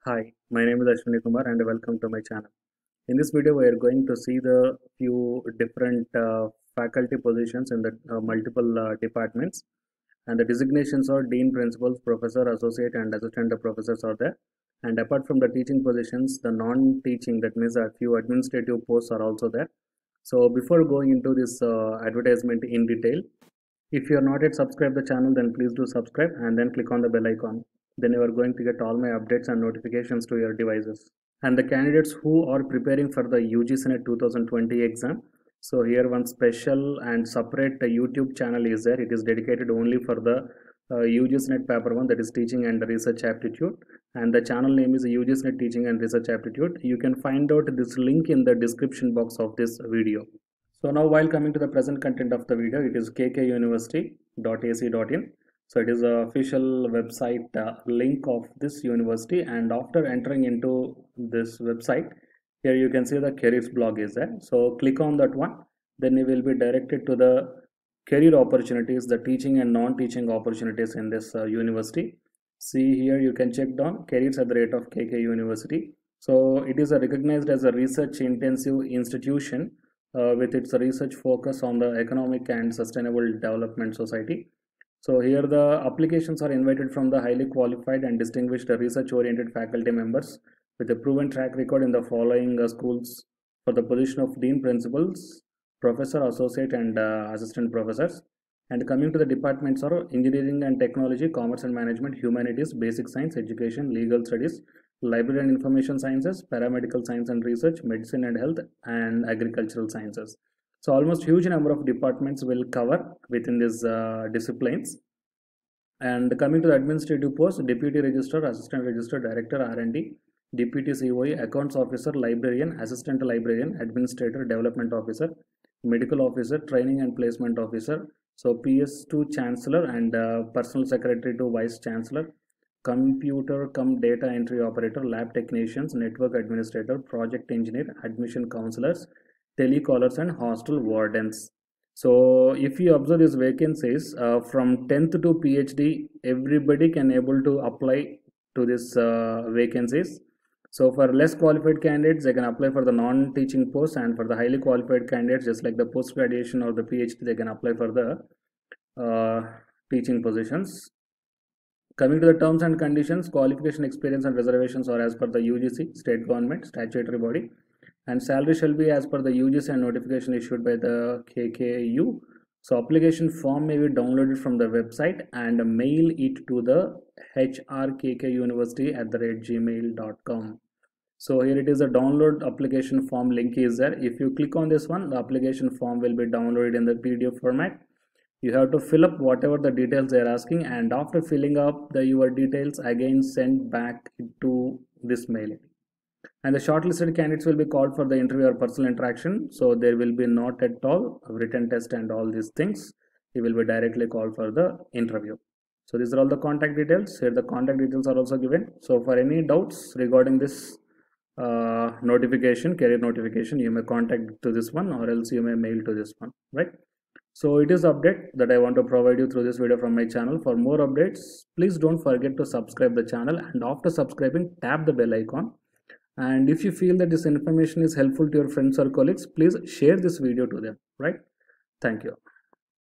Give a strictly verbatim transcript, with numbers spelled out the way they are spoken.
Hi, my name is Ashwini Kumar and welcome to my channel. In this video, we are going to see the few different uh, faculty positions in the uh, multiple uh, departments, and the designations are Dean, Principal, Professor, Associate and Assistant Professors are there. And apart from the teaching positions, the non-teaching, that means a few administrative posts are also there. So before going into this uh, advertisement in detail, if you are not yet subscribed the channel, then please do subscribe and then click on the bell icon. Then you are going to get all my updates and notifications to your devices. And the candidates who are preparing for the U G C NET twenty twenty exam, so here one special and separate uh, YouTube channel is there. It is dedicated only for the uh, U G C NET paper one, that is teaching and research aptitude, and the channel name is U G C NET teaching and research aptitude. You can find out this link in the description box of this video. So now while coming to the present content of the video, it is k k university dot a c dot in. So it is the official website uh, link of this university, and after entering into this website, here you can see the careers blog is there. So click on that one, then you will be directed to the career opportunities, the teaching and non-teaching opportunities in this uh, university. See here you can check down careers at the rate of K K University. So it is a recognized as a research intensive institution uh, with its research focus on the economic and sustainable development society. So here the applications are invited from the highly qualified and distinguished research oriented faculty members with a proven track record in the following uh, schools for the position of dean, principals, professor, associate and uh, assistant professors. And coming to the departments are engineering and technology, commerce and management, humanities, basic science, education, legal studies, library and information sciences, paramedical science and research, medicine and health, and agricultural sciences. So almost huge number of departments will cover within these uh, disciplines. And coming to the administrative post, deputy registrar, assistant registrar, director R and D, deputy C O E, accounts officer, librarian, assistant librarian, administrator, development officer, medical officer, training and placement officer. So P S to chancellor and uh, personal secretary to vice chancellor, computer cum data entry operator, lab technicians, network administrator, project engineer, admission counselors, telecallers and hostel wardens. So if you observe these vacancies uh, from tenth to PhD, everybody can able to apply to this uh, vacancies. So for less qualified candidates, they can apply for the non-teaching post, and for the highly qualified candidates, just like the post-graduation or the PhD, they can apply for the uh, teaching positions. Coming to the terms and conditions, qualification, experience and reservations are as per the U G C, state government, statutory body, and salary shall be as per the U G C and notification issued by the K K U. So application form may be downloaded from the website and mail it to the h r k k university at the rate gmail dot com. So here it is, a download application form link is there. If you click on this one, the application form will be downloaded in the P D F format. You have to fill up whatever the details they are asking, and after filling up the your details, again send back to this mail. And the shortlisted candidates will be called for the interview or personal interaction. So there will be not at all written test and all these things. You will be directly called for the interview. So these are all the contact details. Here the contact details are also given. So for any doubts regarding this uh, notification, career notification, you may contact to this one, or else you may mail to this one, right? So it is update that I want to provide you through this video from my channel. For more updates, please don't forget to subscribe the channel, and after subscribing, tap the bell icon. And if you feel that this information is helpful to your friends or colleagues, please share this video to them, right? Thank you.